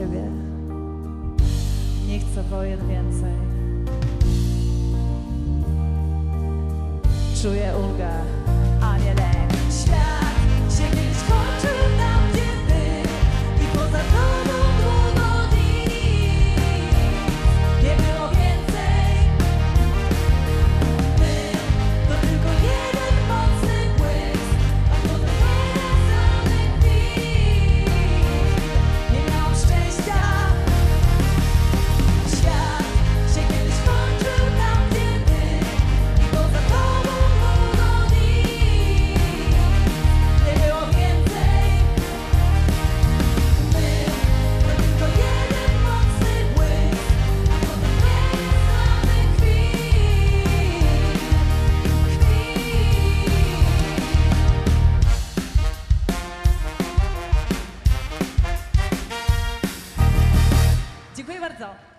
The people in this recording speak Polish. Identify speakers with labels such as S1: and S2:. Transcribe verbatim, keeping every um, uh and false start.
S1: Ciebie. Nie chcę wojen więcej. Czuję ulgę, a nie lęk. Świat się kiedyś kończył tam, gdzie Ty i poza Tobą długo nic nie było więcej. My to tylko jeden mocny błysk, a potem nierazdanych chwil. Nie miałam szczęścia. Świat się kiedyś kończył tam, gdzie Ty i poza Tobą długo nic nie było więcej. My to tylko jeden mocny błysk, a potem nierazdanych chwil. Chwil. Dziękuję bardzo.